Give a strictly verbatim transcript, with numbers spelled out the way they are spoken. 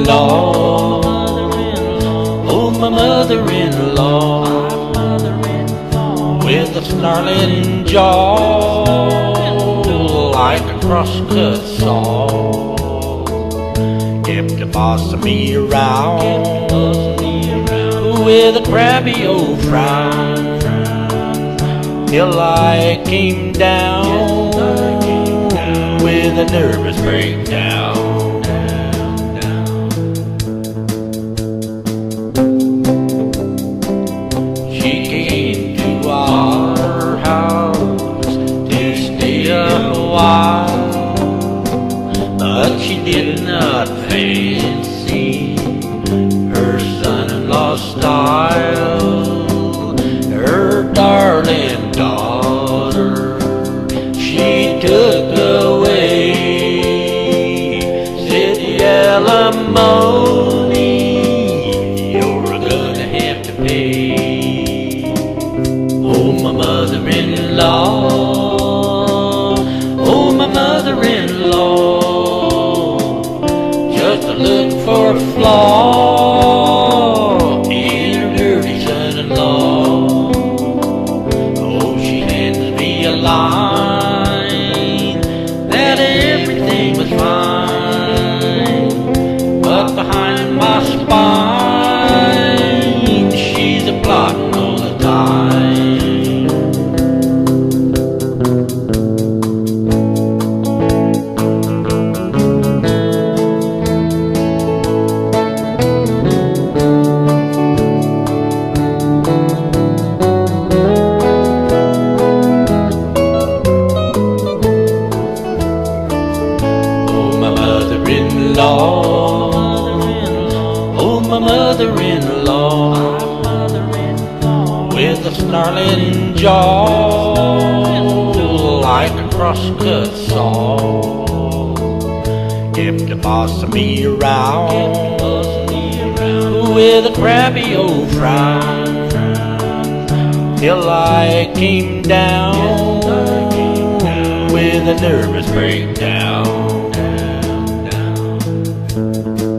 mother-in-law, oh my mother-in-law, with a snarling jaw like a cross-cut saw, kept a bossing me around with a crabby old frown, till I came down with a nervous breakdown. She came to our house to stay a while, but she did not fancy her son-in-law's style. Her darling daughter she took away, said the alimony you're gonna have to pay. Oh my mother-in-law, oh my mother-in-law, just a look for a flaw in her dirty son-in-law. Oh, she hands me a line that everything was fine, but behind my spine she's a plotting all the time. Oh my mother-in-law, with a snarling jaw like a cross-cut saw, kept a bossing me around with a crabby old frown, till I came down with a nervous breakdown.